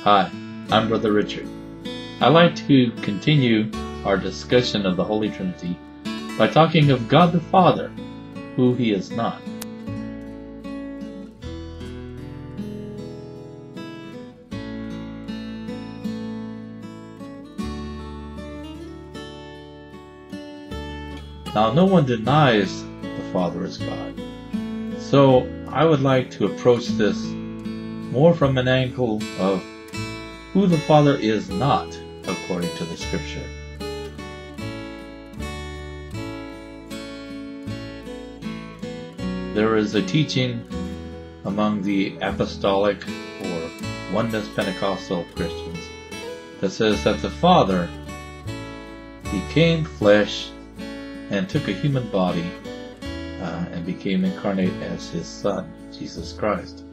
Hi, I'm Brother Richard. I'd like to continue our discussion of the Holy Trinity by talking of God the Father, who He is not. Now, no one denies the Father is God. So, I would like to approach this more from an angle of who the Father is not, according to the Scripture. There is a teaching among the Apostolic or Oneness Pentecostal Christians that says that the Father became flesh and took a human body and became incarnate as His Son, Jesus Christ.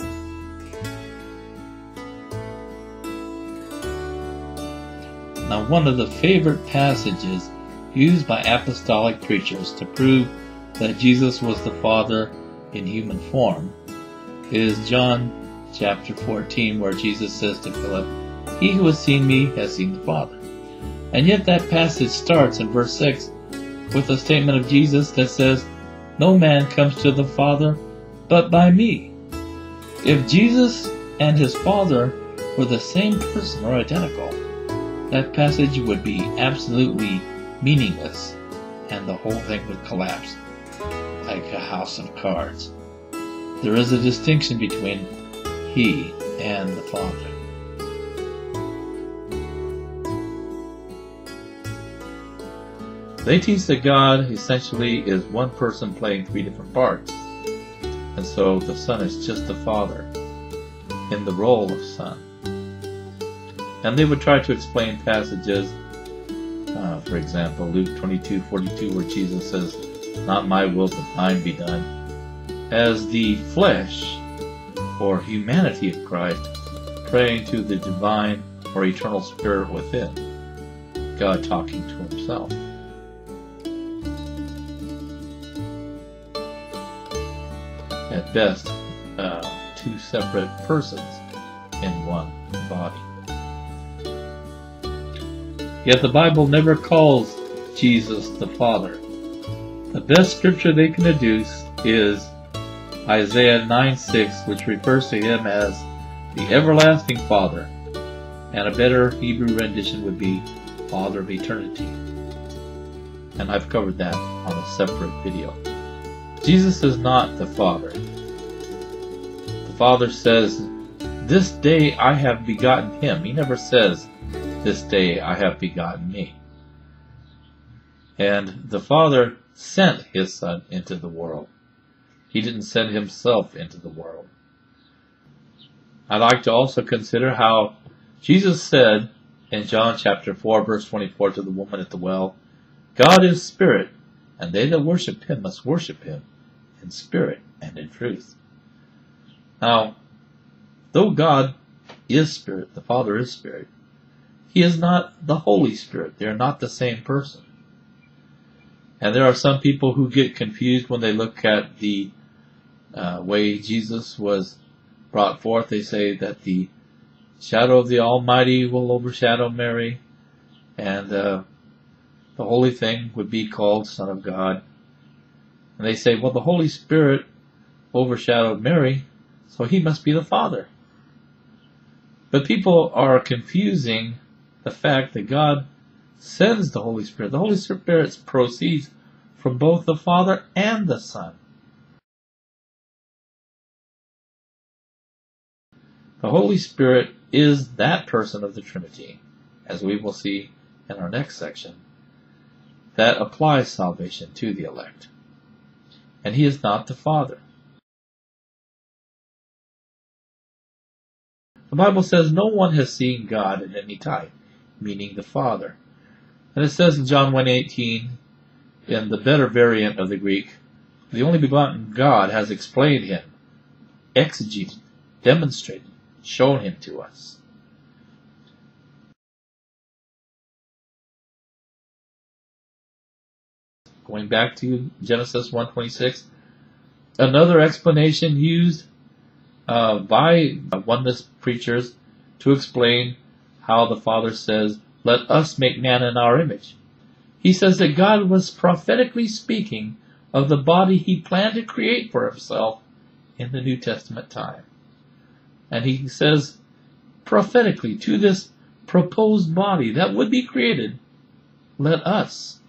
Now, one of the favorite passages used by apostolic preachers to prove that Jesus was the Father in human form is John chapter 14, where Jesus says to Philip, "He who has seen me has seen the Father." And yet that passage starts in verse 6 with a statement of Jesus that says, "No man comes to the Father but by me." If Jesus and His Father were the same person or identical, that passage would be absolutely meaningless, and the whole thing would collapse like a house of cards. There is a distinction between He and the Father. They teach that God essentially is one person playing three different parts, and so the Son is just the Father in the role of Son. And they would try to explain passages, for example, Luke 22:42, where Jesus says, "Not my will, but thine be done," as the flesh or humanity of Christ praying to the divine or eternal spirit within, God talking to Himself. At best, two separate persons in one body. Yet the Bible never calls Jesus the Father. The best scripture they can deduce is Isaiah 9:6, which refers to Him as the everlasting Father, and a better Hebrew rendition would be Father of eternity. And I've covered that on a separate video. Jesus is not the Father. The Father says, "This day I have begotten Him." He never says, "This day I have begotten me." And the Father sent His Son into the world. He didn't send Himself into the world. I'd like to also consider how Jesus said in John chapter 4, verse 24 to the woman at the well, "God is spirit, and they that worship Him must worship Him in spirit and in truth." Now, though God is spirit, the Father is spirit, He is not the Holy Spirit. They are not the same person. And there are some people who get confused when they look at the way Jesus was brought forth. They say that the shadow of the Almighty will overshadow Mary, and the holy thing would be called Son of God. And they say, well, the Holy Spirit overshadowed Mary, so He must be the Father. But people are confusing the fact that God sends the Holy Spirit. The Holy Spirit proceeds from both the Father and the Son. The Holy Spirit is that person of the Trinity, as we will see in our next section, that applies salvation to the elect. And He is not the Father. The Bible says no one has seen God at any time, meaning the Father. And it says in John 1:18, in the better variant of the Greek, the only begotten God has explained Him, exegeted, demonstrated, shown Him to us. Going back to Genesis 1:26, another explanation used by oneness preachers to explain how the Father says, "Let us make man in our image." He says that God was prophetically speaking of the body he planned to create for himself in the New Testament time. And he says prophetically to this proposed body that would be created, "Let us."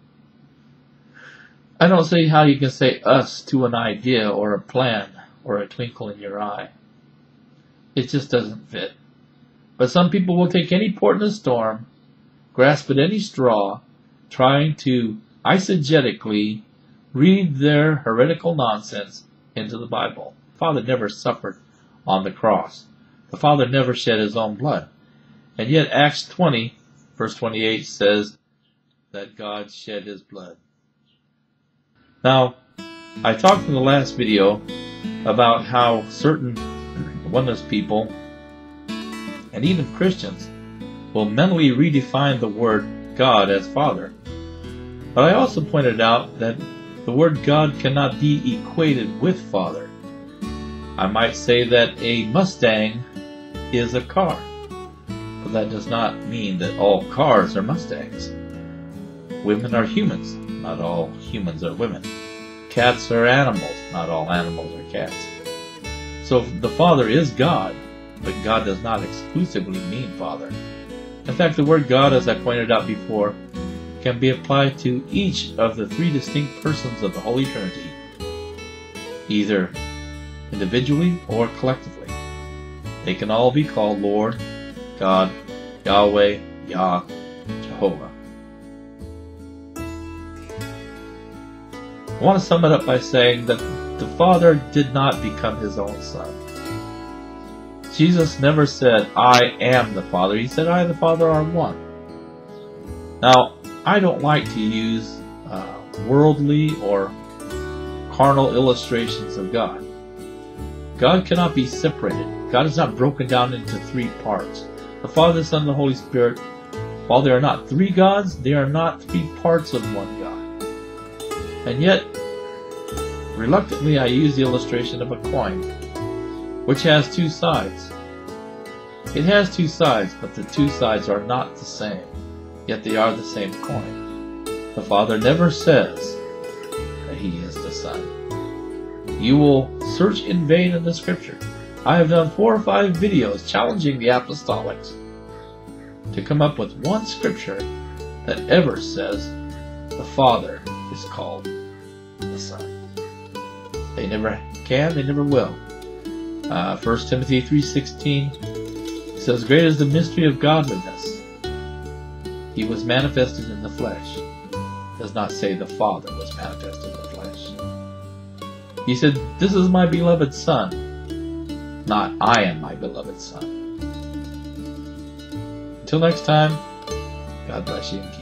I don't see how you can say us to an idea or a plan or a twinkle in your eye. It just doesn't fit. But some people will take any port in a storm, grasp at any straw, trying to eisegetically read their heretical nonsense into the Bible. The Father never suffered on the cross. The Father never shed his own blood. And yet Acts 20, verse 28 says that God shed his blood. Now, I talked in the last video about how certain oneness people and even Christians will mentally redefine the word God as Father. But I also pointed out that the word God cannot be equated with Father. I might say that a Mustang is a car, but that does not mean that all cars are Mustangs. Women are humans, not all humans are women. Cats are animals, not all animals are cats. So the Father is God, but God does not exclusively mean Father. In fact, the word God, as I pointed out before, can be applied to each of the three distinct persons of the Holy Trinity, either individually or collectively. They can all be called Lord, God, Yahweh, Yah, Jehovah. I want to sum it up by saying that the Father did not become his own Son. Jesus never said, "I am the Father." He said, "I and the Father are one." Now, I don't like to use worldly or carnal illustrations of God. God cannot be separated. God is not broken down into three parts. The Father, the Son, and the Holy Spirit, while they are not three gods, they are not three parts of one God. And yet, reluctantly, I use the illustration of a coin, which has two sides. It has two sides, but the two sides are not the same, yet they are the same coin. The Father never says that he is the Son. You will search in vain in the Scripture. I have done 4 or 5 videos challenging the Apostolics to come up with one Scripture that ever says the Father is called the Son. They never can, they never will. 1 Timothy 3:16 says, "Great is the mystery of godliness. He was manifested in the flesh." It does not say the Father was manifested in the flesh. He said, "This is my beloved Son," not "I am my beloved Son." Until next time, God bless you and keep you.